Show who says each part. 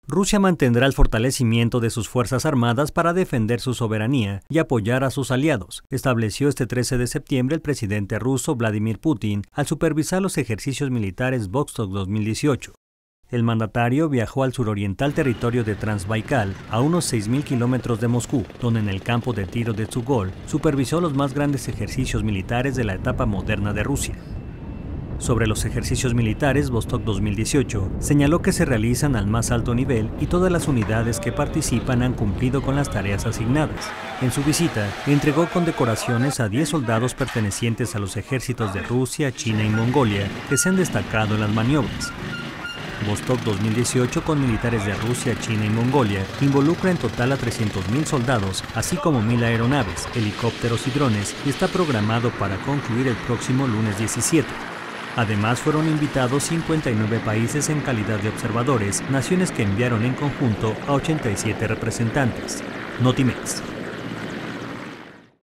Speaker 1: Rusia mantendrá el fortalecimiento de sus fuerzas armadas para defender su soberanía y apoyar a sus aliados, estableció este 13 de septiembre el presidente ruso Vladimir Putin al supervisar los ejercicios militares Vostok 2018. El mandatario viajó al suroriental territorio de Transbaikal, a unos 6.000 kilómetros de Moscú, donde en el campo de tiro de Tsugol supervisó los más grandes ejercicios militares de la etapa moderna de Rusia. Sobre los ejercicios militares Vostok 2018, señaló que se realizan al más alto nivel y todas las unidades que participan han cumplido con las tareas asignadas. En su visita, entregó condecoraciones a 10 soldados pertenecientes a los ejércitos de Rusia, China y Mongolia que se han destacado en las maniobras. Vostok 2018, con militares de Rusia, China y Mongolia, involucra en total a 300.000 soldados, así como 1.000 aeronaves, helicópteros y drones, y está programado para concluir el próximo lunes 17. Además, fueron invitados 59 países en calidad de observadores, naciones que enviaron en conjunto a 87 representantes. Notimex.